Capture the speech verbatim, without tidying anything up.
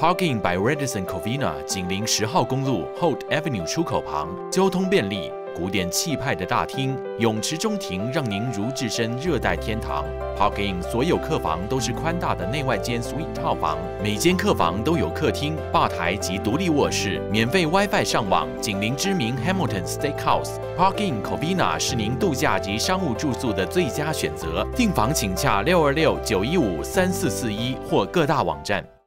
Park Inn by Radisson Covina 紧邻十号公路 Holt Avenue 出口旁，交通便利。 古典气派的大厅，泳池中庭让您如置身热带天堂。Park Inn 所有客房都是宽大的内外间 suite 套房，每间客房都有客厅、吧台及独立卧室，免费 WiFi 上网，紧邻知名 Hamilton Steakhouse。Park Inn Covina 是您度假及商务住宿的最佳选择。订房请洽六二六九一五三四四一或各大网站。